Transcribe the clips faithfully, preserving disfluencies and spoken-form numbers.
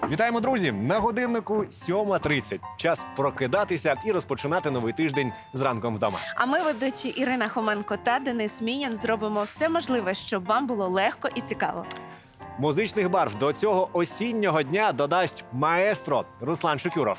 Вітаємо, друзі! На годиннику сьома тридцять. Час прокидатися і розпочинати новий тиждень з ранком вдома. А ми, ведучі Ірина Хоменко та Денис Мінян, зробимо все можливе, щоб вам було легко і цікаво. Музичних барв до цього осіннього дня додасть маестро Руслан Шукюров.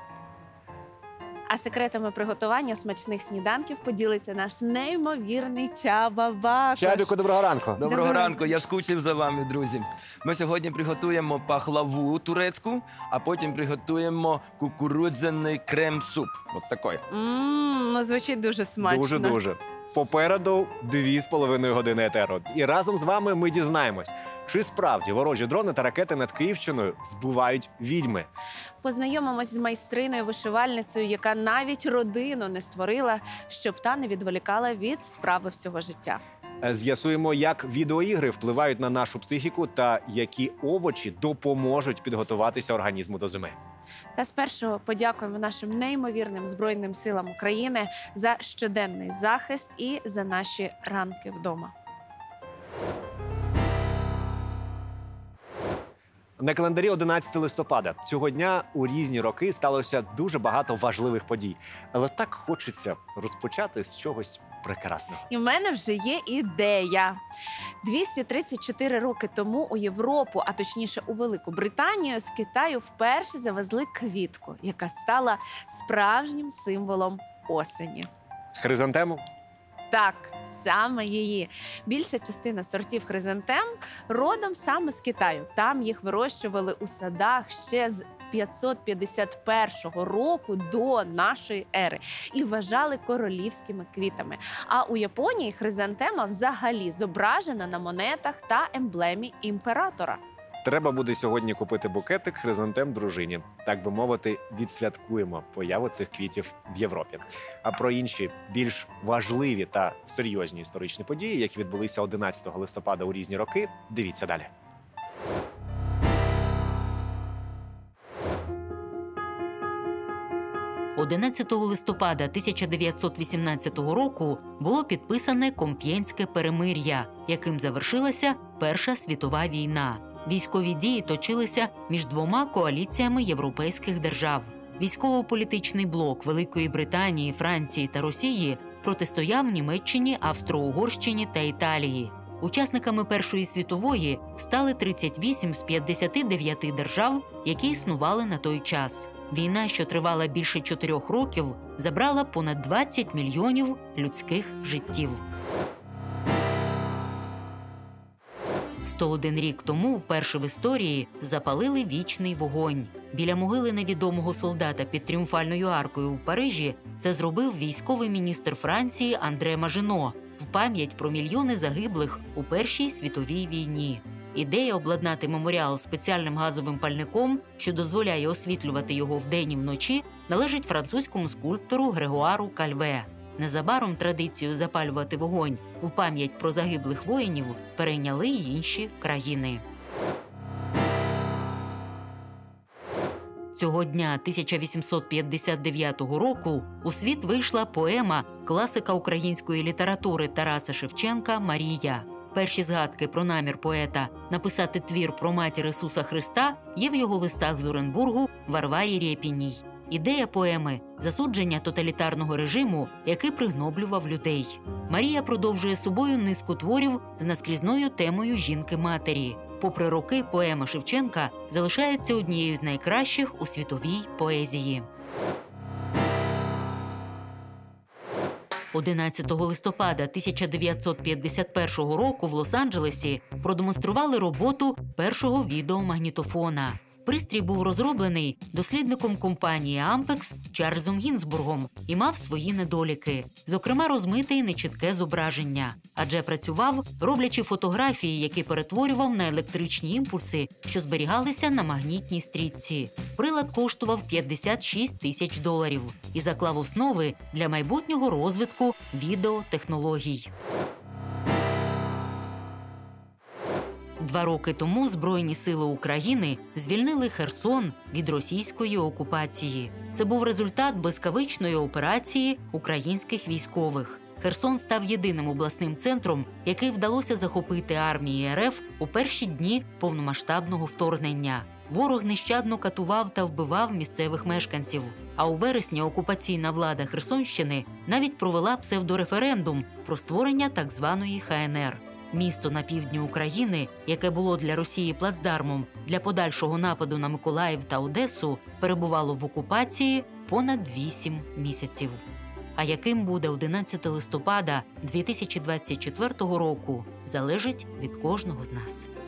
А секретами приготування смачних сніданків поділиться наш неймовірний Чаба Бакош. Чабіку, доброго ранку. Доброго Доброго ранку, я скучив за вами, друзі. Ми сьогодні приготуємо пахлаву турецьку, а потім приготуємо кукурудзяний крем-суп. От такий. Ммм, ну звучить дуже смачно. Дуже-дуже. Попереду дві з половиною години етеру. І разом з вами ми дізнаємось, чи справді ворожі дрони та ракети над Київщиною збивають відьми. Познайомимось з майстриною вишивальницею, яка навіть родину не створила, щоб та не відволікала від справи всього життя. З'ясуємо, як відеоігри впливають на нашу психіку та які овочі допоможуть підготуватися організму до зими. Та спершу подякуємо нашим неймовірним Збройним силам України за щоденний захист і за наші ранки вдома. На календарі одинадцяте листопада. Цього дня у різні роки сталося дуже багато важливих подій. Але так хочеться розпочати з чогось прекрасного. І в мене вже є ідея. двісті тридцять чотири роки тому у Європу, а точніше у Велику Британію, з Китаю вперше завезли квітку, яка стала справжнім символом осені. Хризантему? Так, саме її. Більша частина сортів хризантем родом саме з Китаю. Там їх вирощували у садах ще з п'ятсот п'ятдесят першого року до нашої ери і вважали королівськими квітами. А у Японії хризантема взагалі зображена на монетах та емблемі імператора. Треба буде сьогодні купити букетик хризантем дружині. Так би мовити, відсвяткуємо появу цих квітів в Європі. А про інші, більш важливі та серйозні історичні події, які відбулися одинадцятого листопада у різні роки, дивіться далі. одинадцятого листопада тисяча дев'ятсот вісімнадцятого року було підписане Комп'єнське перемир'я, яким завершилася Перша світова війна. Військові дії точилися між двома коаліціями європейських держав. Військово-політичний блок Великої Британії, Франції та Росії протистояв Німеччині, Австро-Угорщині та Італії. Учасниками Першої світової стали тридцять вісім з п'ятдесяти дев'яти держав, які існували на той час. Війна, що тривала більше чотирьох років, забрала понад двадцять мільйонів людських життів. сто один рік тому вперше в історії запалили вічний вогонь. Біля могили невідомого солдата під Тріумфальною аркою в Парижі це зробив військовий міністр Франції Андре Мажино в пам'ять про мільйони загиблих у Першій світовій війні. Ідея обладнати меморіал спеціальним газовим пальником, що дозволяє освітлювати його вдень і вночі, належить французькому скульптору Грегуару Кальве. Незабаром традицію запалювати вогонь у пам'ять про загиблих воїнів перейняли й інші країни. Цього дня тисяча вісімсот п'ятдесят дев'ятого року у світ вийшла поема класика української літератури Тараса Шевченка «Марія». Перші згадки про намір поета написати твір про матір Ісуса Христа є в його листах з Оренбургу Варварі Рєпіній. Ідея поеми – засудження тоталітарного режиму, який пригноблював людей. Марія продовжує собою низку творів з наскрізною темою жінки-матері. Попри роки, поема Шевченка залишається однією з найкращих у світовій поезії. одинадцятого листопада тисяча дев'ятсот п'ятдесят першого року в Лос-Анджелесі продемонстрували роботу першого відеомагнітофона. Пристрій був розроблений дослідником компанії Ampex Чарльзом Гінзбургом і мав свої недоліки, зокрема розмите і нечітке зображення. Адже працював, роблячи фотографії, які перетворював на електричні імпульси, що зберігалися на магнітній стрічці. Прилад коштував п'ятдесят шість тисяч доларів і заклав основи для майбутнього розвитку відеотехнологій. Два роки тому Збройні сили України звільнили Херсон від російської окупації. Це був результат блискавичної операції українських військових. Херсон став єдиним обласним центром, який вдалося захопити армії РФ у перші дні повномасштабного вторгнення. ворог нещадно катував та вбивав місцевих мешканців. А у вересні окупаційна влада Херсонщини навіть провела псевдореферендум про створення так званої Ха Ен Ер. Місто на півдні України, яке було для Росії плацдармом для подальшого нападу на Миколаїв та Одесу, перебувало в окупації понад вісім місяців. А яким буде одинадцяте листопада дві тисячі двадцять четвертого року, залежить від кожного з нас.